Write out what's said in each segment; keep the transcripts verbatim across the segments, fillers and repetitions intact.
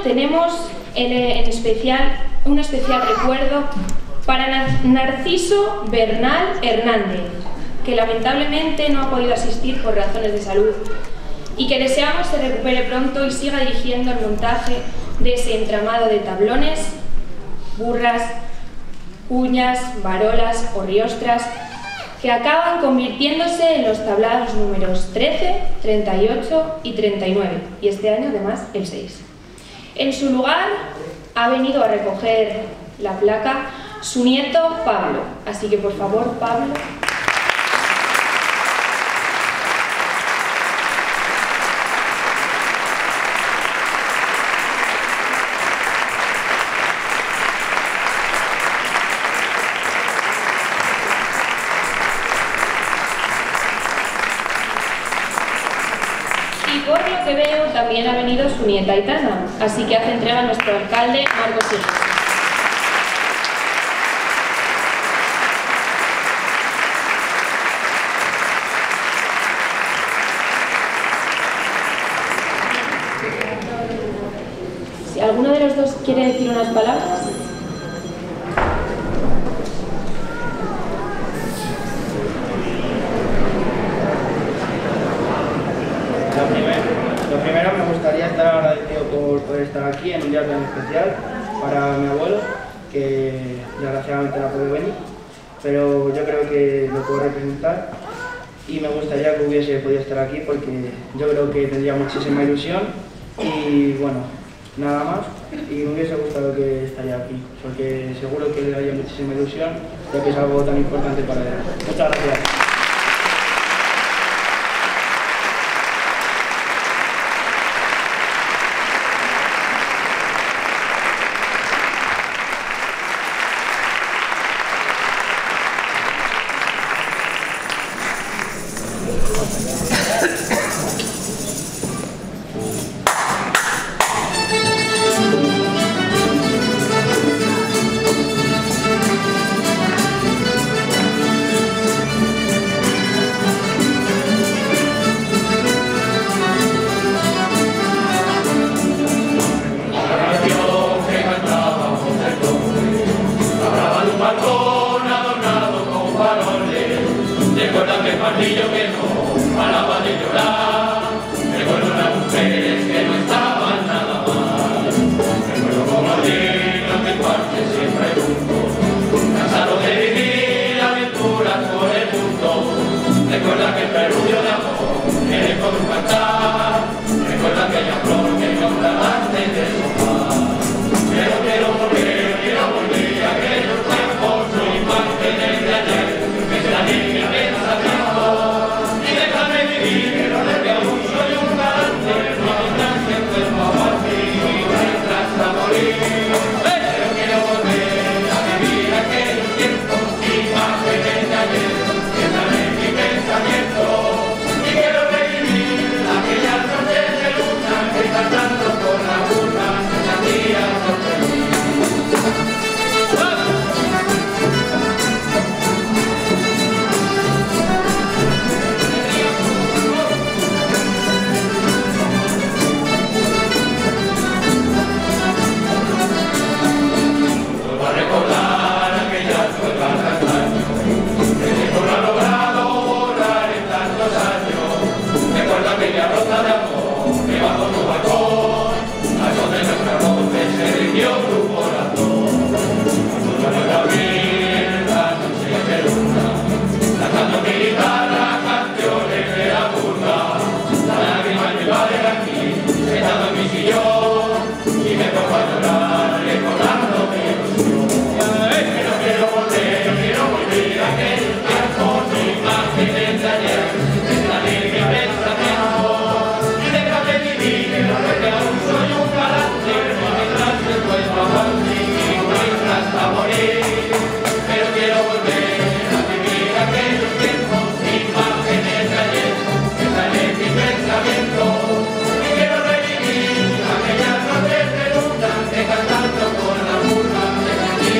tenemos en, en especial, un especial recuerdo para Narciso Bernal Hernández, que lamentablemente no ha podido asistir por razones de salud y que deseamos se recupere pronto y siga dirigiendo el montaje de ese entramado de tablones, burras, cuñas, varolas o riostras que acaban convirtiéndose en los tablados números trece, treinta y ocho y treinta y nueve, y este año además el seis. En su lugar ha venido a recoger la placa su nieto Pablo, así que por favor, Pablo. Y por lo que veo, también ha venido su nieta Aitana, así que hace entrega a nuestro alcalde, Marcos Iglesias. Si alguno de los dos quiere decir unas palabras. Lo primero, me gustaría estar agradecido por poder estar aquí en un día tan especial para mi abuelo, que desgraciadamente no puede venir, pero yo creo que lo puedo representar y me gustaría que hubiese podido estar aquí porque yo creo que tendría muchísima ilusión y bueno, nada más, y me hubiese gustado que estaría aquí porque seguro que le daría muchísima ilusión ya que es algo tan importante para él. Muchas gracias. Cantando con la burra de la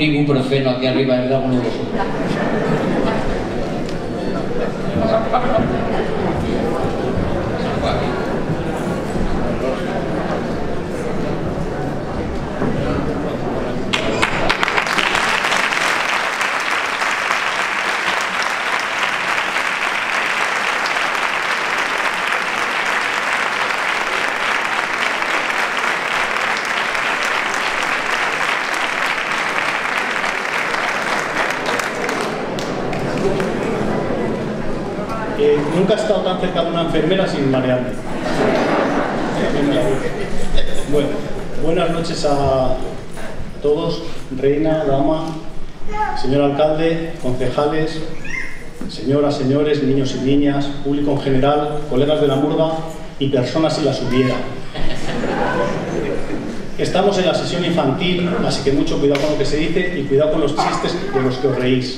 un ibuprofeno aquí arriba, ¿verdad? Uno de los otros. Eh, nunca he estado tan cerca de una enfermera sin marearme. Bueno, buenas noches a todos, reina, dama, señor alcalde, concejales, señoras, señores, niños y niñas, público en general, colegas de la murga y personas si las hubiera. Estamos en la sesión infantil, así que mucho cuidado con lo que se dice y cuidado con los chistes de los que os reís.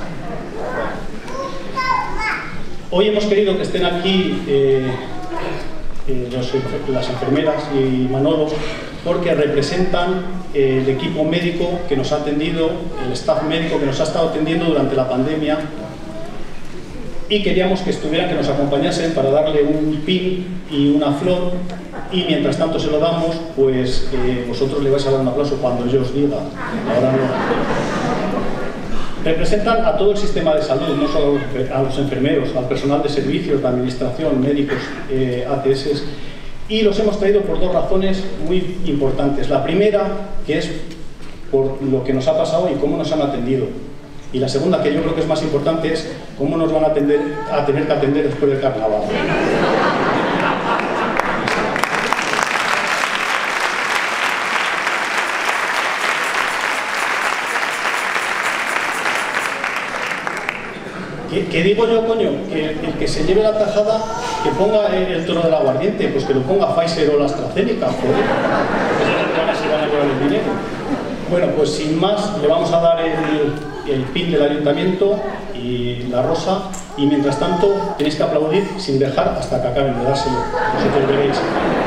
Hoy hemos querido que estén aquí eh, eh, los, las enfermeras y Manolo porque representan eh, el equipo médico que nos ha atendido, el staff médico que nos ha estado atendiendo durante la pandemia, y queríamos que estuvieran, que nos acompañasen para darle un pin y una flor, y mientras tanto se lo damos, pues eh, vosotros le vais a dar un aplauso cuando yo os diga, ahora no. Representan a todo el sistema de salud, no solo a los enfermeros, al personal de servicios, de administración, médicos, eh, A T S, y los hemos traído por dos razones muy importantes. La primera, que es por lo que nos ha pasado y cómo nos han atendido. Y la segunda, que yo creo que es más importante, es cómo nos van a, atender, a tener que atender después del carnaval. ¿Qué, ¿Qué digo yo, coño? Que el que se lleve la tajada, que ponga el, el toro del aguardiente, pues que lo ponga Pfizer o la AstraZeneca, joder. Pues se van a llevar el dinero. Bueno, pues sin más, le vamos a dar el, el pin del ayuntamiento y la rosa, y mientras tanto tenéis que aplaudir sin dejar hasta que acaben de dárselo. Vosotros veréis.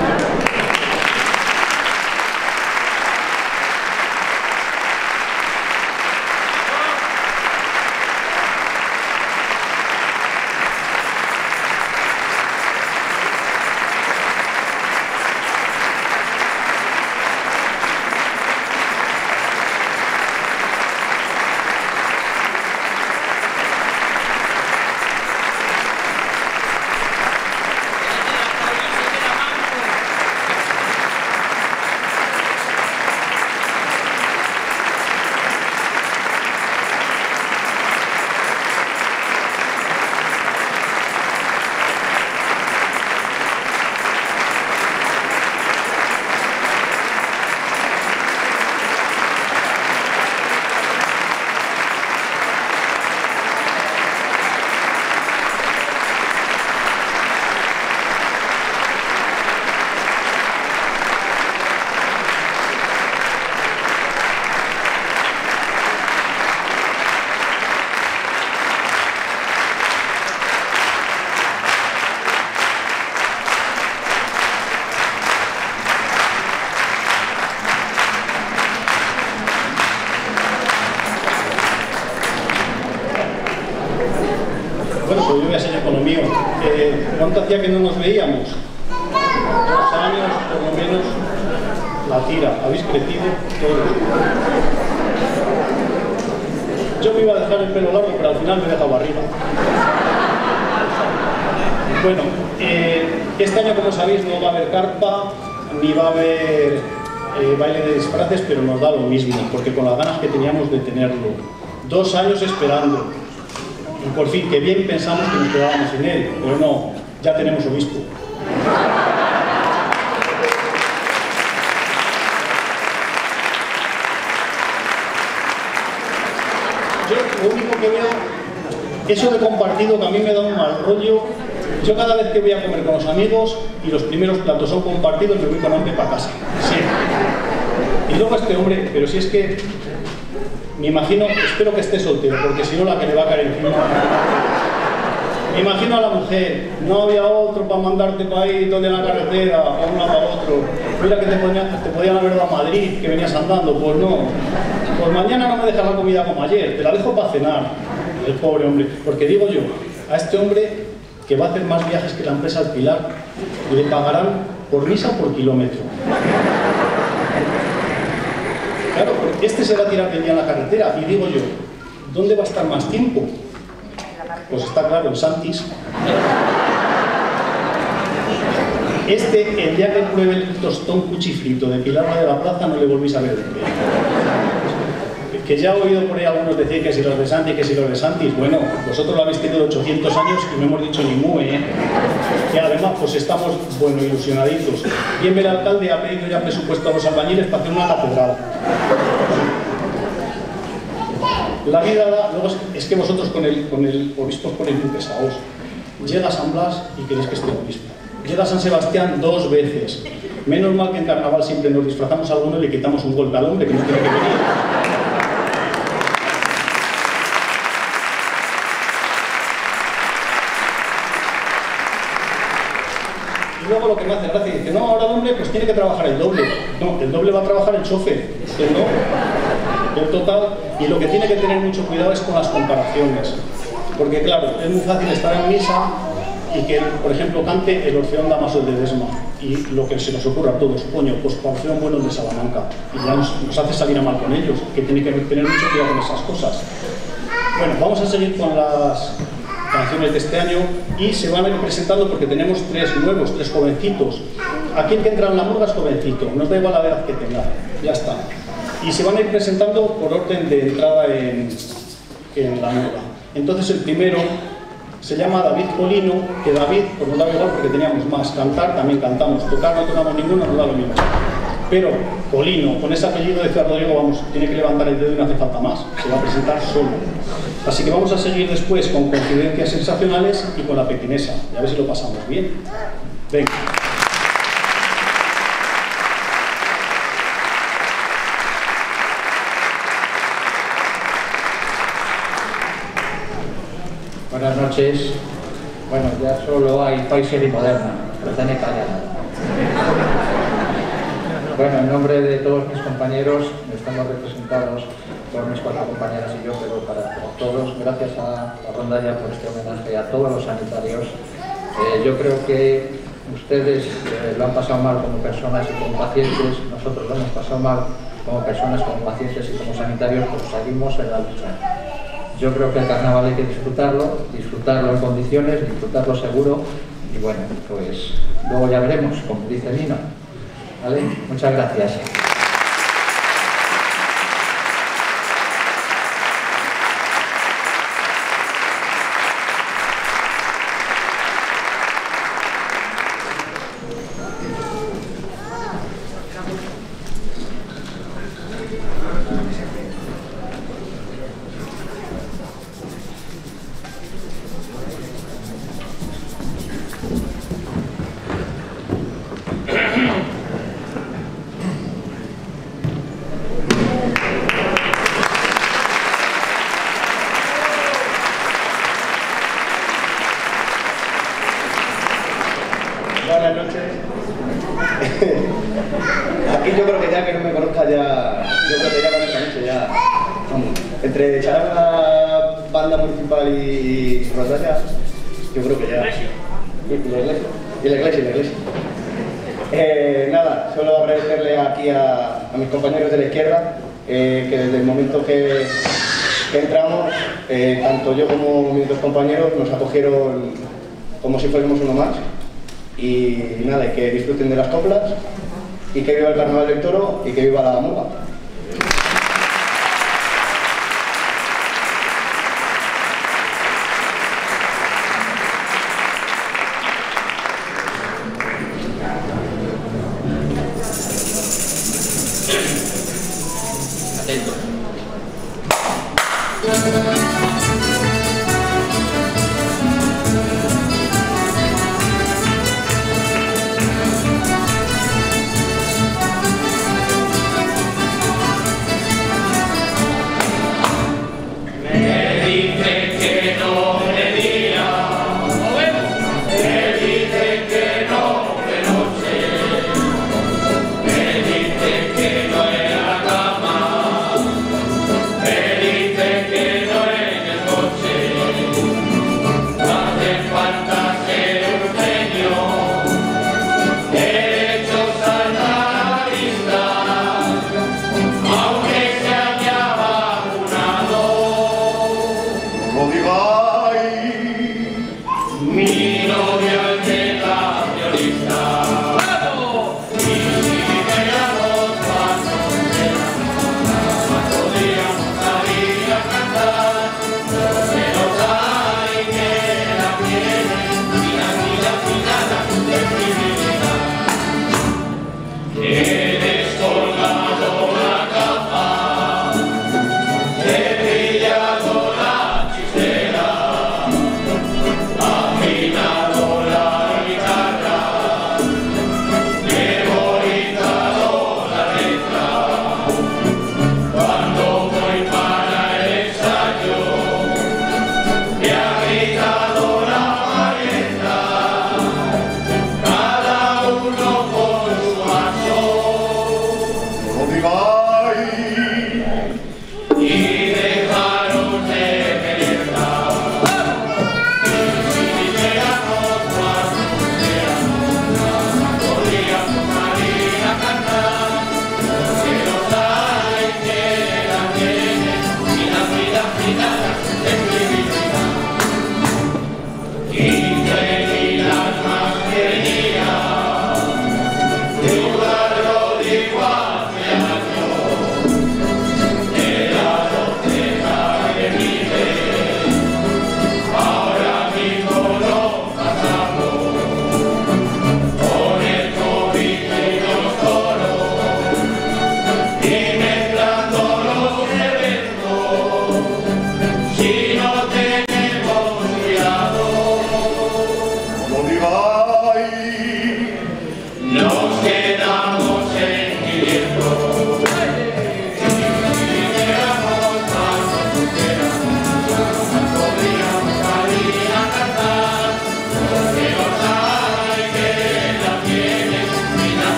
¿Cuánto hacía que no nos veíamos? Dos años, por lo menos, la tira. Habéis crecido todos. Yo me iba a dejar el pelo largo, pero al final me he dejado arriba. Bueno, eh, este año, como sabéis, no va a haber carpa, ni va a haber eh, baile de disfraces, pero nos da lo mismo, porque con las ganas que teníamos de tenerlo. Dos años esperando. Y por fin, que bien pensamos que nos quedábamos sin él, pero no, ya tenemos obispo. Yo lo único que veo, eso de compartido que a mí me da un mal rollo. Yo cada vez que voy a comer con los amigos y los primeros platos son compartidos, me voy con hambre para casa. Sí. Y luego este hombre, pero si es que me imagino, espero que esté soltero, porque si no la que le va a caer encima. Me imagino a la mujer, no había otro para mandarte para ahí donde la carretera, o una para otro. Mira que te podían, te podían haber dado a Madrid, que venías andando, pues no. Pues mañana no me dejas la comida como ayer, te la dejo para cenar. El pobre hombre. Porque digo yo, a este hombre que va a hacer más viajes que la empresa El Pilar, le pagarán por misa o por kilómetro. Claro, este se va a tirar el día en la carretera y digo yo, ¿dónde va a estar más tiempo? Pues está claro, en Santis. Este, el día que pruebe el tostón cuchifrito de Pilar de la Plaza, no le volvéis a ver de pie. Que ya he oído por ahí algunos decir que si los de Santis, que si los de Santis, bueno, vosotros lo habéis tenido ochocientos años y no hemos dicho ni mu, ¿eh? Que además, pues estamos, bueno, ilusionaditos. Bien, el alcalde ha pedido ya presupuesto a los albañiles para hacer una catedral. La vida da, luego es, es que vosotros con el, con el obispo os ponéis muy pesados. Llega a San Blas y queréis que esté obispo. Llega a San Sebastián dos veces. Menos mal que en carnaval siempre nos disfrazamos a alguno y le quitamos un golpe al hombre que no tiene que venir. Y luego lo que me hace gracia dice, no, ahora el hombre pues tiene que trabajar el doble. No, el doble va a trabajar el chofer, usted no. El total, y lo que tiene que tener mucho cuidado es con las comparaciones. Porque claro, es muy fácil estar en misa y que, por ejemplo, cante el Orfeón Damaso de Desma. Y lo que se nos ocurra a todos, coño, pues Orfeón Bueno de Salamanca. Y ya nos, nos hace salir a mal con ellos, que tiene que tener mucho cuidado con esas cosas. Bueno, vamos a seguir con las canciones de este año y se van a ir presentando porque tenemos tres nuevos, tres jovencitos. Aquí el que entra en la murga es jovencito, nos da igual la edad que tenga, ya está. Y se van a ir presentando por orden de entrada en, en la murga. Entonces el primero se llama David Polino, que David, pues nos da igual porque teníamos más. Cantar también cantamos, tocar no tocamos ninguno, nos da lo mismo. Pero Polino, con ese apellido de Rodrigo, vamos, tiene que levantar el dedo y no hace falta más, se va a presentar solo. Así que vamos a seguir después con Confidencias Sensacionales y con La Pequinesa, y a ver si lo pasamos bien. Venga. Buenas noches. Bueno, ya solo hay Pfizer y Moderna, AstraZeneca ya. Bueno, en nombre de todos mis compañeros, estamos representados por mis cuatro compañeras y yo, pero para todos, gracias a la rondalla por este homenaje a todos los sanitarios. Eh, yo creo que ustedes eh, lo han pasado mal como personas y como pacientes, nosotros lo hemos pasado mal como personas, como pacientes y como sanitarios, pues seguimos en la lucha. Yo creo que el carnaval hay que disfrutarlo, disfrutarlo en condiciones, disfrutarlo seguro y bueno, pues luego ya veremos, como dice Nino. ¿Vale? Muchas gracias. Buenas noches. Aquí yo creo que ya que no me conozca ya, yo creo que ya con esta noche ya, vamos, entre echar a la banda municipal y, y Rondalla, yo creo que ya. Y la iglesia, y la iglesia, y la iglesia. Eh, nada, solo agradecerle aquí a, a mis compañeros de la izquierda, eh, que desde el momento que, que entramos, eh, tanto yo como mis dos compañeros nos acogieron como si fuésemos uno más. Y nada, y que disfruten de las coplas, y que viva el Carnaval del Toro, y que viva la murga. Atento.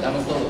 Estamos todos.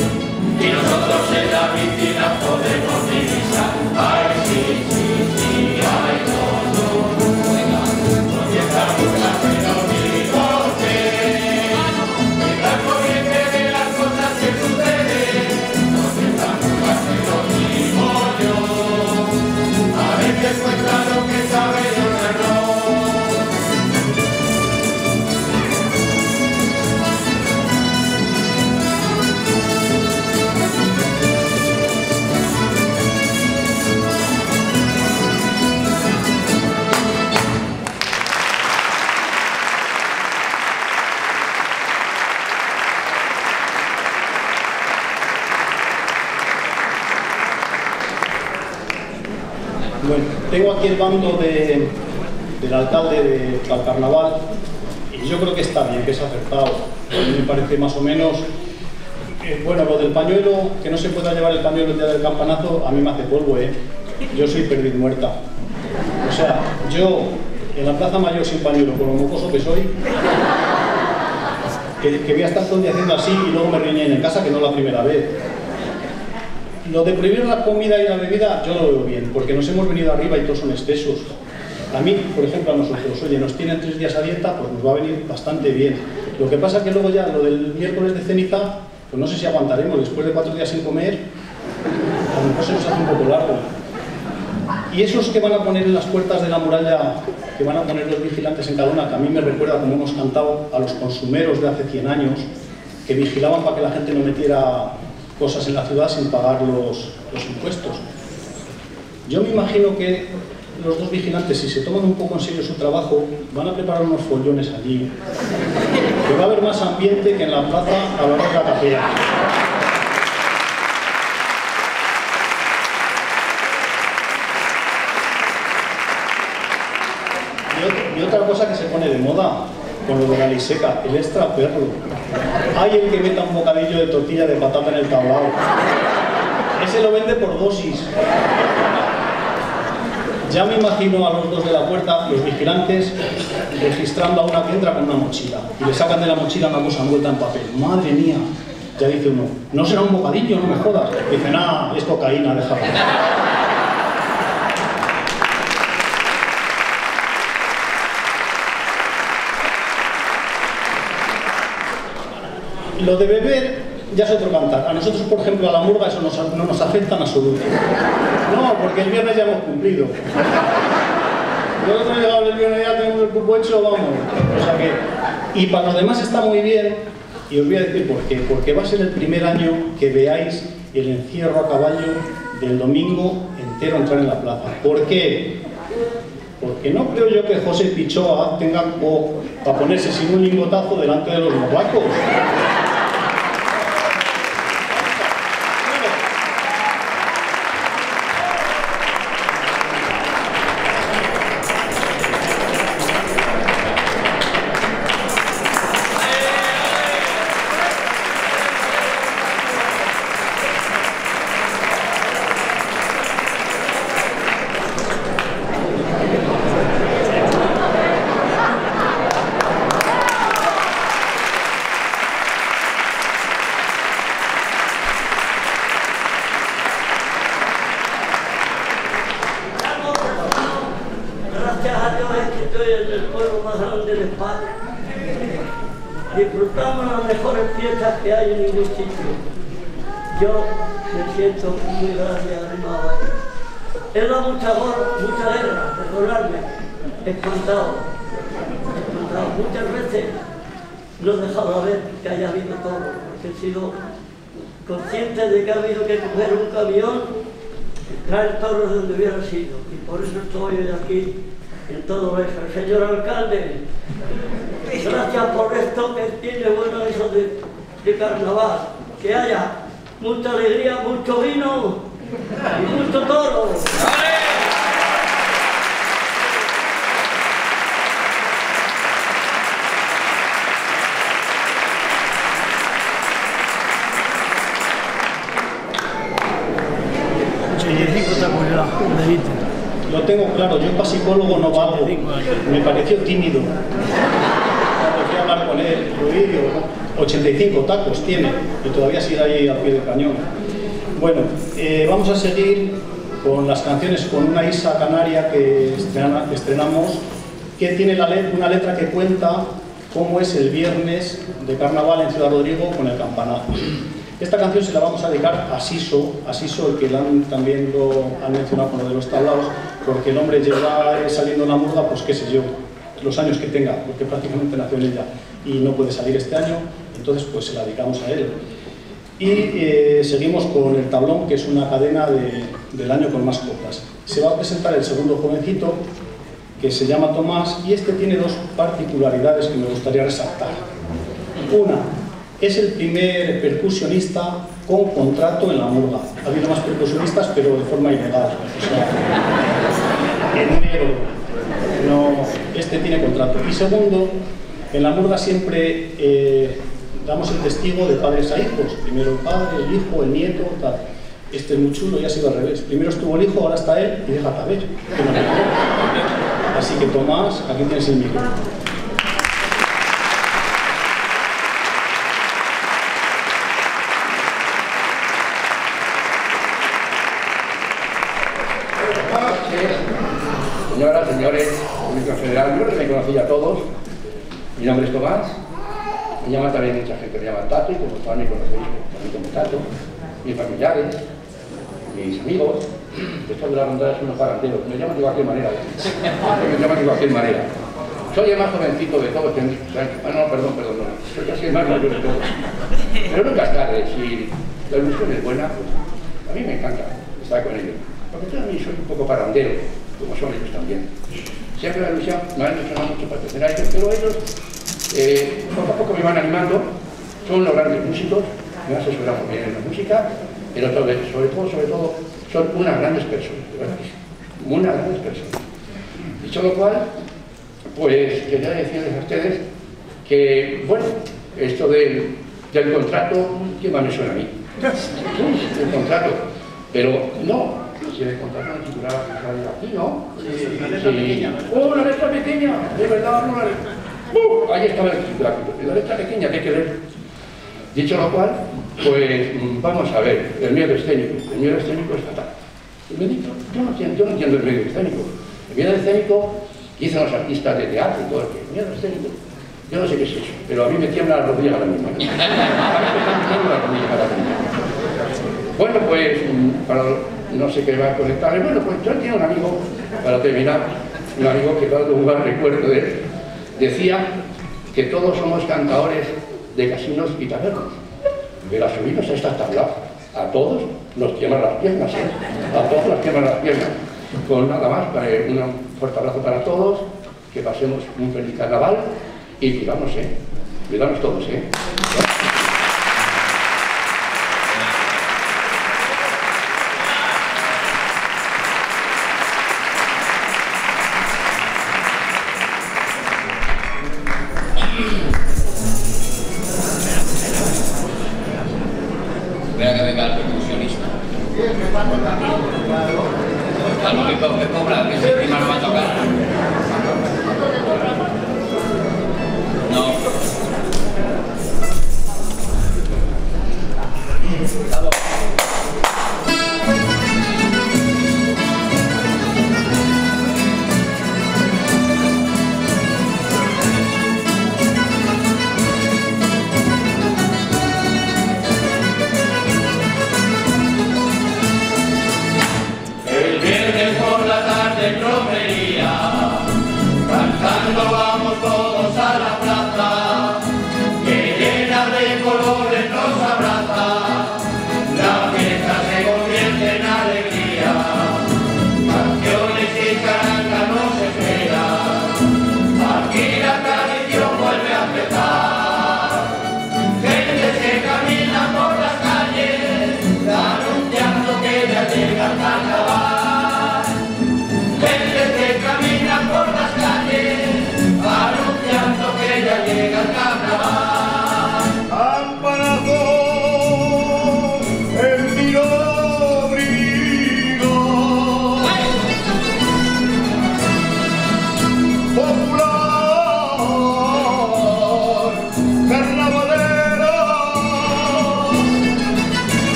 Y nosotros en la piscina podemos divisar. Ay, sí, sí, sí. Bueno, tengo aquí el bando de, del alcalde de, del carnaval y yo creo que está bien, que es acertado. A mí me parece más o menos... Eh, bueno, lo del pañuelo, que no se pueda llevar el pañuelo el día del campanazo, a mí me hace polvo, ¿eh? Yo soy perdiz muerta. O sea, yo en la Plaza Mayor sin pañuelo, con lo mocoso que soy, que, que voy a estar todo el día haciendo así y luego me riñen en casa, que no es la primera vez. Lo de prohibir la comida y la bebida, yo lo veo bien, porque nos hemos venido arriba y todos son excesos. A mí, por ejemplo, a nosotros, oye, nos tienen tres días a dieta, pues nos va a venir bastante bien. Lo que pasa es que luego ya, lo del miércoles de ceniza, pues no sé si aguantaremos, después de cuatro días sin comer, a lo mejor se nos hace un poco largo. Y esos que van a poner en las puertas de la muralla, que van a poner los vigilantes en cada una, que a mí me recuerda, como hemos cantado, a los consumeros de hace cien años, que vigilaban para que la gente no metiera cosas en la ciudad sin pagar los, los impuestos. Yo me imagino que los dos vigilantes, si se toman un poco en serio su trabajo, van a preparar unos follones allí, que va a haber más ambiente que en la plaza a la hora de la capilla. Y otra cosa que se pone de moda con lo de la ley seca, el extraperlo. Hay el que meta un bocadillo de tortilla de patata en el tablao. Ese lo vende por dosis. Ya me imagino a los dos de la puerta, los vigilantes, registrando a una que entra con una mochila. Y le sacan de la mochila una cosa envuelta en papel. ¡Madre mía! Ya dice uno, ¿no será un bocadillo? No me jodas. Dice, nada, es cocaína, déjalo. Lo de beber ya es otro cantar. A nosotros, por ejemplo, a la murga eso nos, no nos afecta en absoluto. No, porque el viernes ya hemos cumplido. Nosotros llegamos el viernes, ya tenemos el cupo hecho, vamos. O sea que... Y para los demás está muy bien, y os voy a decir por qué. Porque va a ser el primer año que veáis el encierro a caballo del domingo entero entrar en la plaza. ¿Por qué? Porque no creo yo que José Pichoa tenga para ponerse sin un lingotazo delante de los morlacos. Disfrutamos las mejores fiestas que hay en ningún sitio. Yo me siento muy grande animado ahí. He dado mucha, mucha guerra, perdonadme, espantado, espantado. Muchas veces no he dejado ver que haya habido todo, porque he sido consciente de que ha habido que coger un camión y traer toros de donde hubiera sido. Y por eso estoy hoy aquí en todo eso. Señor alcalde, gracias por esto que tiene bueno eso de, de carnaval. Que haya mucha alegría, mucho vino y mucho toro. Lo tengo claro, yo para psicólogo no valgo. Me pareció tímido. Cuando fui a hablar con él, lo vi, digo, ochenta y cinco tacos tiene y todavía sigue ahí al pie del cañón. Bueno, eh, vamos a seguir con las canciones, con una Isa canaria que estrena, estrenamos, que tiene la let una letra que cuenta cómo es el viernes de carnaval en Ciudad Rodrigo con el campanazo. Esta canción se la vamos a dedicar a Siso, a Siso, el que han, también lo han mencionado con lo de los tablaos, porque el hombre lleva saliendo en la murga, pues qué sé yo, los años que tenga, porque prácticamente nació en ella y no puede salir este año, entonces pues se la dedicamos a él. Y eh, seguimos con el tablón, que es una cadena de, del año con más coplas. Se va a presentar el segundo jovencito, que se llama Tomás, y este tiene dos particularidades que me gustaría resaltar. Una, es el primer percusionista con contrato en la murga. Ha habido más percusionistas, pero de forma ilegal. O sea, todo. No, este tiene contrato. Y segundo, en la murga siempre eh, damos el testigo de padres a hijos. Primero el padre, el hijo, el nieto, tal. Este es muy chulo y ha sido al revés. Primero estuvo el hijo, ahora está él y déjate a ver. Así que Tomás, aquí tienes el micro. Señoras, señores, público federal, yo me conocí a todos. Mi nombre es Tomás. Me llama también mucha gente, me llama Tato, y como también me conocéis, también como Tato. Mis familiares, mis amigos. Después de la ronda es unos paranteros. Me llaman de cualquier manera. Me llaman de cualquier manera. Soy el más jovencito de todos. Ah, no, perdón, perdón, no. Soy casi el más mayor de todos. Pero nunca es tarde. Si la ilusión es buena, pues a mí me encanta estar con ellos. Porque yo a mí soy un poco parandero, como son ellos también. Siempre la ilusión me han ilusionado mucho para pertenecer a ellos, pero ellos eh, poco a poco me van animando. Son unos grandes músicos, me asesoran muy bien en la música, pero sobre, sobre todo, sobre todo, son unas grandes personas, ¿verdad? Unas grandes personas. Dicho lo cual, pues quería decirles a ustedes que, bueno, esto del, del contrato, ¿qué más me suena a mí? Sí, el contrato, pero no. Si el contrato no titulaba aquí, ¿no? Sí, una letra sí. pequeña. ¡Oh, una letra pequeña! De verdad, no la letra. ¡Uh! Ahí estaba el titular, la letra pequeña que hay que leer. Dicho lo cual, pues vamos a ver, el miedo escénico. El miedo escénico es fatal. El miedo, yo, no entiendo, yo no entiendo el miedo escénico. El miedo escénico que dicen los artistas de teatro y todo, el miedo escénico. Yo no sé qué es eso, pero a mí me tiemblan las rodillas ahora mismo. A mí me están tiemblando las rodillas ahora mismo. Bueno, pues, para, no sé qué va a conectarle. Bueno, pues yo tenía un amigo, para terminar, un amigo que dado un buen recuerdo de él, decía que todos somos cantadores de casinos y tabernas. Pero a subirnos a estas tablas, a todos nos queman las piernas, ¿eh? A todos nos queman las piernas. Con nada más, para un fuerte abrazo para todos, que pasemos un feliz carnaval y cuidamos, ¿eh? Cuidamos todos, ¿eh? Espera que venga el percusionista. Claro, que co- que cobra, que si encima no va a tocar. No. Vamos. El viernes por la tarde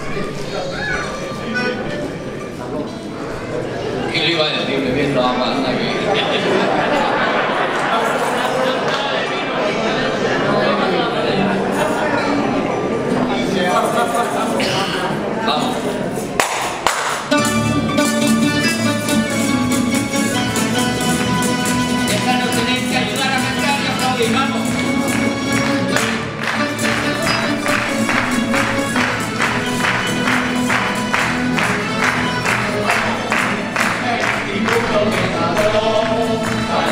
¿Qué le iba a decir bebiendo agua hasta aquí? Vamos. Esta nos tenéis que ayudar a cantar y aplaudir, vamos. Y punto que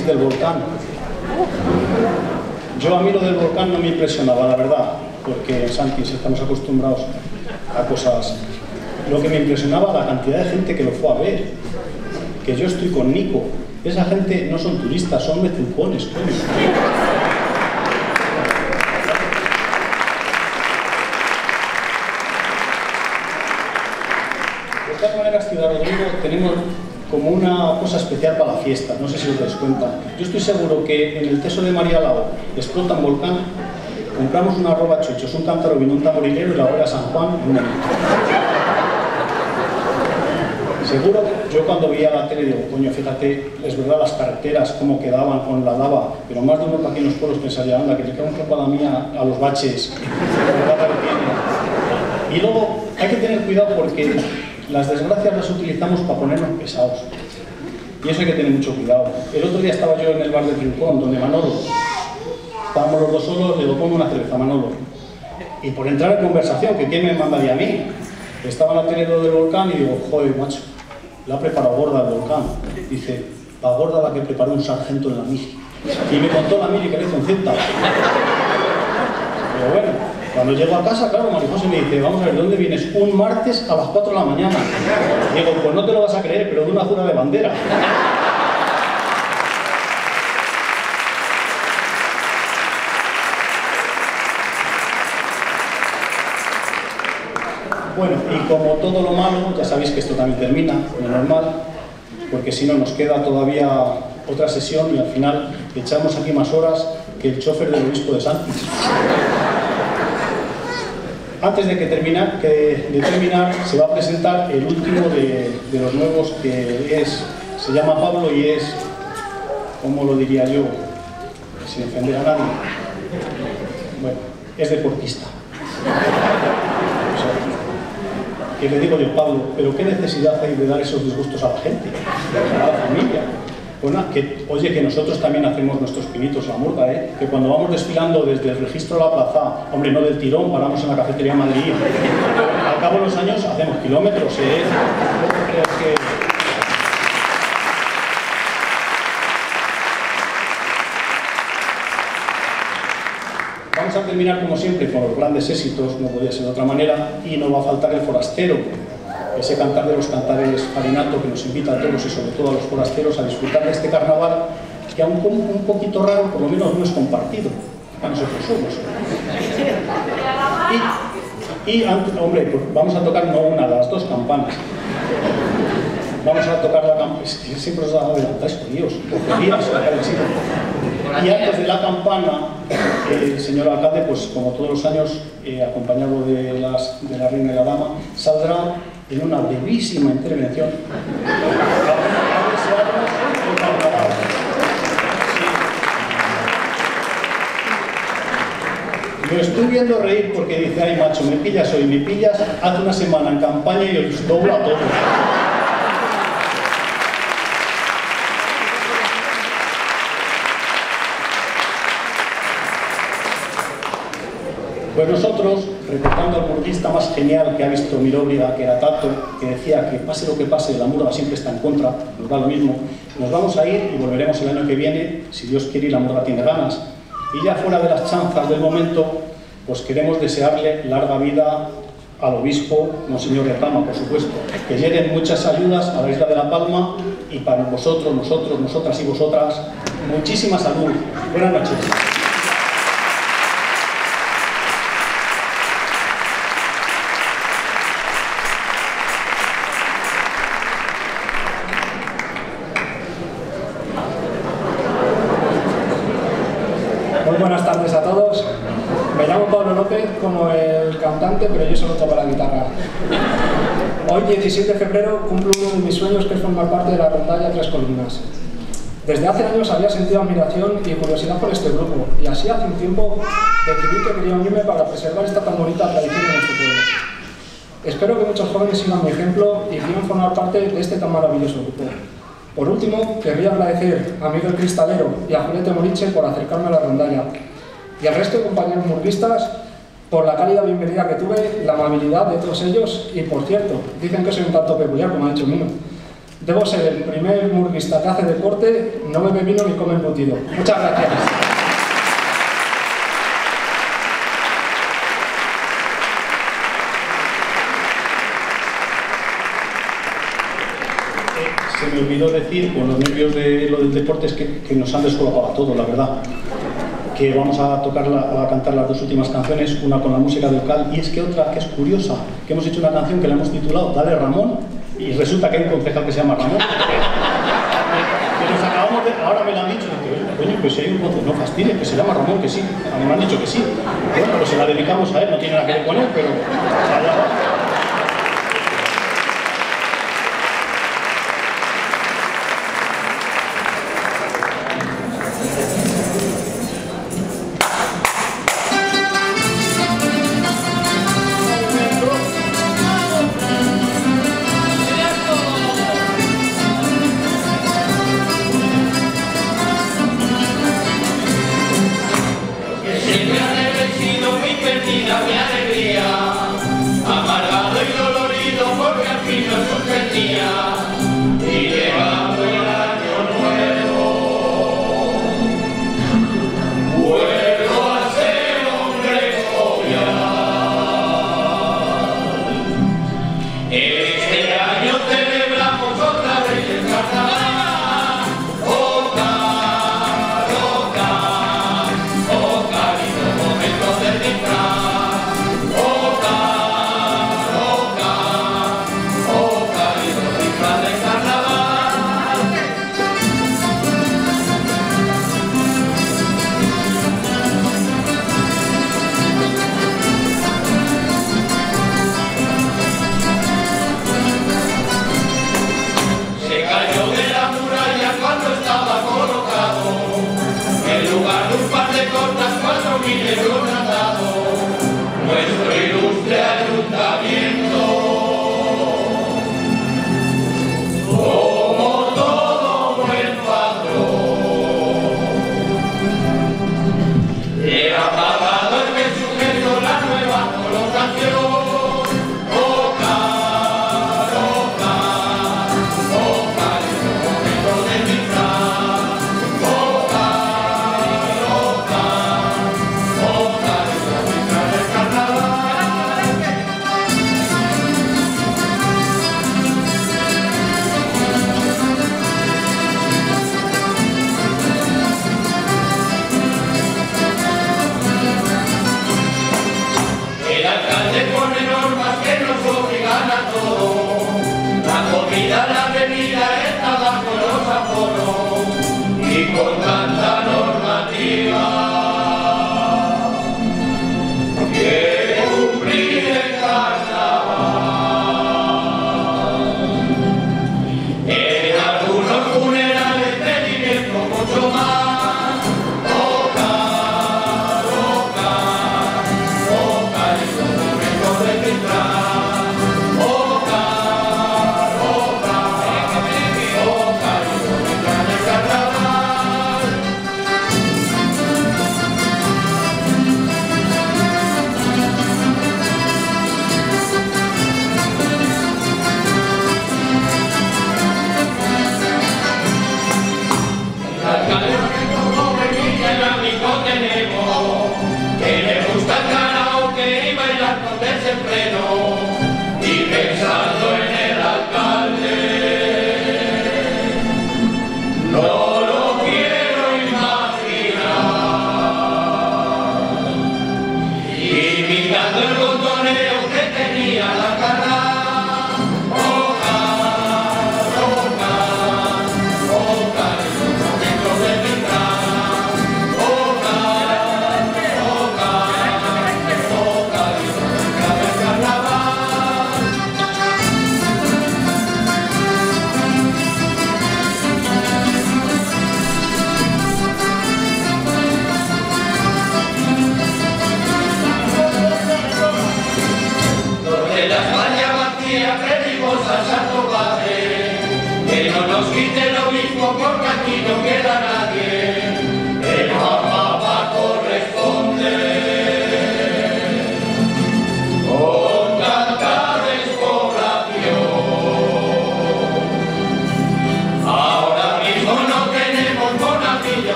X del volcán. Yo a mí lo del volcán no me impresionaba, la verdad, porque Santi, estamos acostumbrados a cosas. Lo que me impresionaba, la cantidad de gente que lo fue a ver. Que yo estoy con Nico. Esa gente no son turistas, son mezucones, coño. De todas maneras, Ciudad Rodrigo, tenemos como una cosa especial para la fiesta, no sé si os dais cuenta. Yo estoy seguro que en el Teso de María Lao explota un volcán, compramos una arroba chochos, un cántaro vino, un tamborilero y la hora San Juan en una minuta. Seguro, yo cuando veía la tele digo, coño, fíjate, es verdad las carreteras, cómo quedaban con la lava, pero más de uno aquí en los pueblos pensaría, anda, que le queda un poco a la mía a los baches, y luego hay que tener cuidado porque las desgracias las utilizamos para ponernos pesados. Y eso hay que tener mucho cuidado. El otro día estaba yo en el bar de Trincón, donde Manolo, estábamos los dos solos, le digo, ponme una cerveza, Manolo. Y por entrar en conversación, que quién me mandaría a mí, estaba en la tele del volcán y digo, joder, macho, la ha preparado gorda el volcán. Dice, la gorda la que preparó un sargento en la mili. Y me contó la mili que le hizo en cinta. Pero bueno, cuando llego a casa, claro, María José me dice, vamos a ver, ¿dónde vienes? Un martes a las cuatro de la mañana. Digo, pues no te lo vas a creer, pero de una jura de bandera. Bueno, y como todo lo malo, ya sabéis que esto también termina, lo normal, porque si no nos queda todavía otra sesión y al final echamos aquí más horas que el chofer del obispo de Santi. Antes de, que terminar, que, de terminar, se va a presentar el último de, de los nuevos, que es, se llama Pablo y es, ¿cómo lo diría yo? Sin ofender a nadie. Bueno, es deportista. O sea, que le digo yo, Pablo, pero ¿qué necesidad hay de dar esos disgustos a la gente, a la familia? Pues nada, que, oye, que nosotros también hacemos nuestros pinitos a la murga, ¿eh? Que cuando vamos desfilando desde el registro a la plaza, hombre, no del tirón, paramos en la cafetería Madrid, pero al cabo de los años hacemos kilómetros, ¿eh? ¿No crees que...? Vamos a terminar, como siempre, con los grandes éxitos, no podía ser de otra manera, y nos va a faltar el forastero, ese cantar de los cantares Farinato que nos invita a todos y sobre todo a los forasteros a disfrutar de este carnaval que aunque un, un poquito raro, por lo menos no es compartido, a nosotros somos. Y, y hombre, pues vamos a tocar no una, las dos campanas. Vamos a tocar la campana, es que siempre os adelantáis, Dios, porquerías, y antes de la campana, el señor alcalde, pues como todos los años, eh, acompañado de, las, de la reina y la dama, saldrá en una brevísima intervención a desearnos el carnaval. Sí. Lo estoy viendo reír porque dice, ay macho, me pillas hoy, me pillas hace una semana en campaña y os doblo a todos. Pues nosotros, recordando al murguista más genial que ha visto Miróbriga, que era Tato, que decía que pase lo que pase, la murga siempre está en contra, nos da lo mismo, nos vamos a ir y volveremos el año que viene, si Dios quiere y la murga tiene ganas. Y ya fuera de las chanzas del momento, pues queremos desearle larga vida al obispo, Monseñor Retama, por supuesto, que lleguen muchas ayudas a la isla de La Palma y para vosotros, nosotros, nosotras y vosotras, muchísima salud. Buenas noches. Buenas tardes a todos. Me llamo Pablo López como el cantante, pero yo solo toco la guitarra. Hoy, diecisiete de febrero, cumplo uno de mis sueños, que es formar parte de la rondalla Tres Columnas. Desde hace años había sentido admiración y curiosidad por este grupo, y así hace un tiempo decidí que quería unirme para preservar esta tan bonita tradición en nuestro pueblo. Espero que muchos jóvenes sigan mi ejemplo y quieran formar parte de este tan maravilloso grupo. Por último, querría agradecer a Miguel Cristalero y a Julieta Moriche por acercarme a la rondalla, y al resto de compañeros murguistas por la cálida bienvenida que tuve, la amabilidad de todos ellos, y por cierto, dicen que soy un tanto peculiar, como ha dicho Mino. Debo ser el primer murguista que hace deporte, no bebe vino ni come embutido. Muchas gracias. Se me olvidó decir, con los nervios de lo del deporte, es que, que nos han descolocado a todos, la verdad. Que vamos a tocar, la, a cantar las dos últimas canciones, una con la música de Ocal, y es que otra que es curiosa, que hemos hecho una canción que la hemos titulado Dale Ramón, y resulta que hay un concejal que se llama Ramón. Que nos acabamos de, ahora me lo han dicho, que, coño, pues si hay un concejal, no fastidies, que se llama Ramón, que sí, a mí me han dicho que sí. Bueno, pues se la dedicamos a él, no tiene nada que ver con él, pero allá va.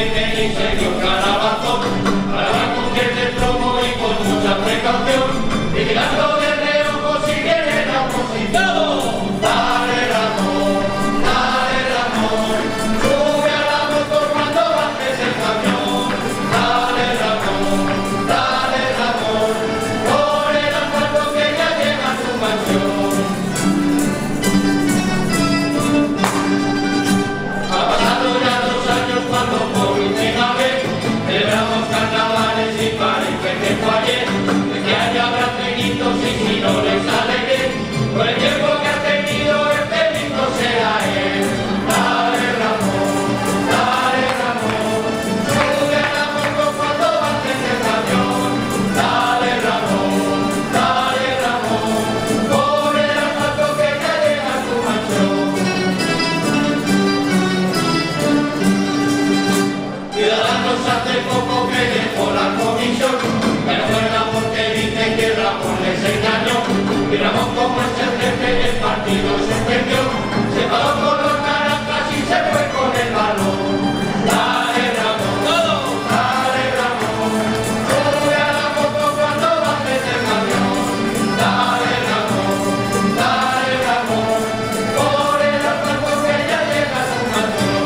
Virgen y se dio un calabazón, para la mujer de plomo y con mucha precaución, vigilando de reojo si viene la oposición. Dale Ramón, dale Ramón, sube a la moto cuando bajes el camión. Dale Ramón, dale Ramón, por el asfalto que ya llega a tu mansión. Ha pasado ya dos años cuando por última vez celebramos carnavales y parece que fue ayer. Este año habrá penitos y si no les sale bien, con el tiempo que ha tenido el pelito será él. Dale Ramón, dale Ramón, sube a la moto cuando bajes el camión. Dale Ramón, dale Ramón, por el asfalto que ya llega a tu mansión. Ciudadanos hace poco que dejó la comisión, pero fuera porque dicen que Ramón les engañó. Y Ramón, como es el jefe del partido, se perdió, se paró con los naranjas y se fue con el balón. Dale Ramón, dale Ramón, sube a la moto cuando bajes el camión. Dale Ramón, dale Ramón, por el asfalto que ya llega a tu mansión.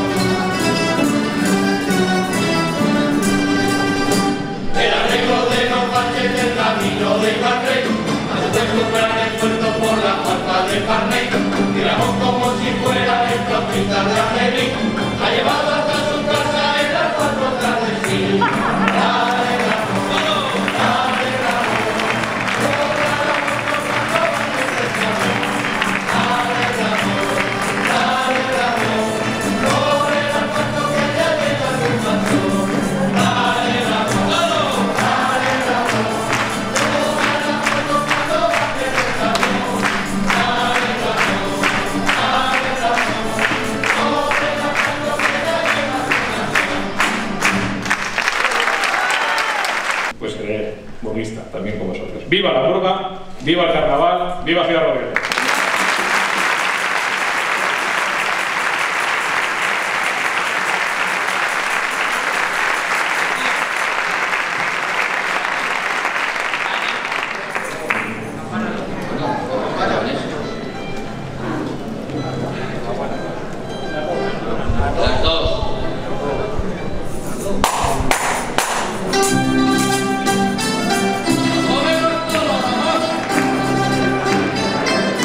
El arreglo de los baches del camino de Ibarrey, a su vez superar el puerto por la falta de carnet. Y Ramón, como si fuera el flautista de Amelín, ha llevado hasta su casa el asfalto tras de sí. Dale Ramón, dale Ramón, sube a la moto cuando bajes el camión. Dale Ramón, dale Ramón, por el asfalto que ya llega a tu mansión. Dale Ramón, dale Ramón, sube a la moto cuando bajes el camión. Dale Ramón, dale Ramón, por el asfalto que ya llega a tu mansión. Pues seré bonista también con vosotros. ¡Viva la Murga! ¡Viva el Carnaval! ¡Viva Ciudad Rodríguez! Las dos. Movemos todo, vamos.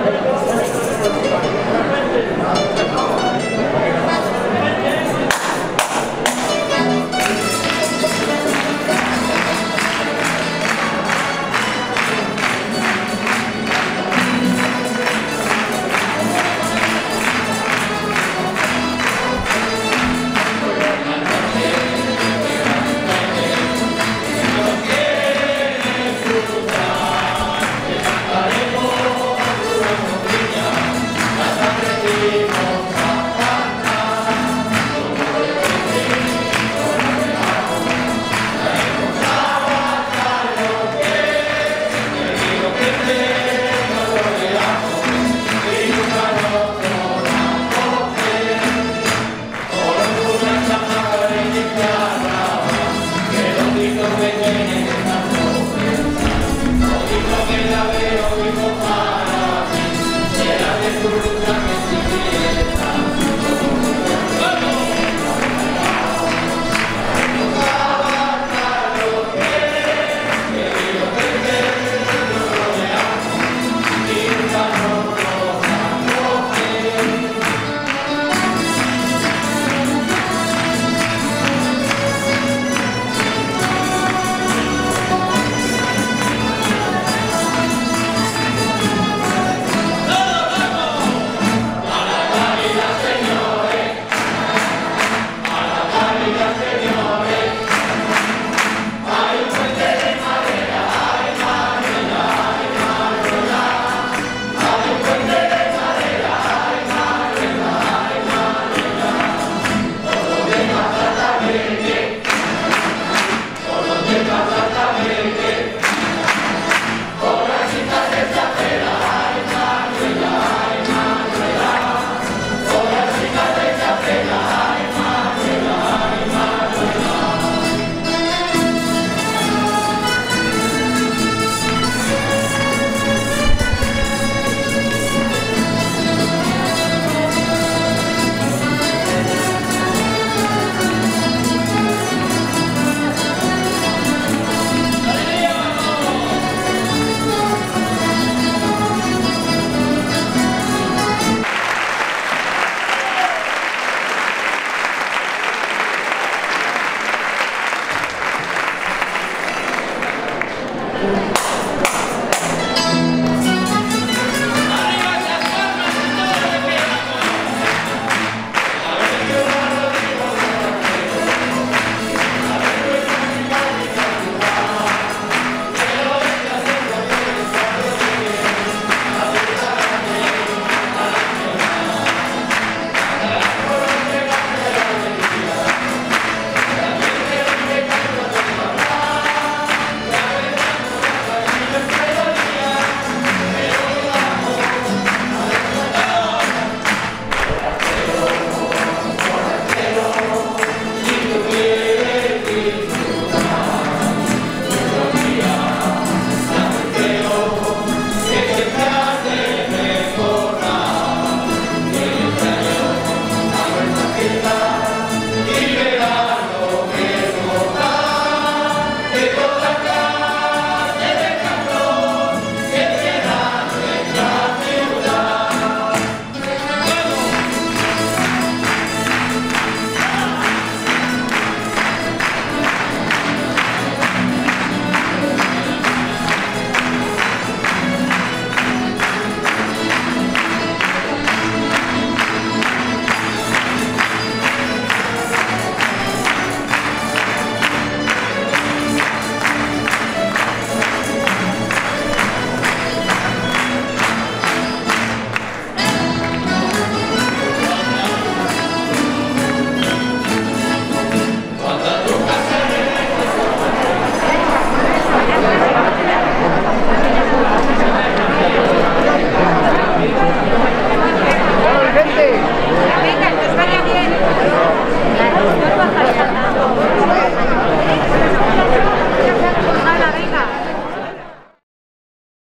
Gracias.